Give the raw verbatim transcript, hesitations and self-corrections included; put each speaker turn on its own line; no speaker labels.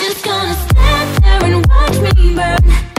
just gonna stand there and watch me burn.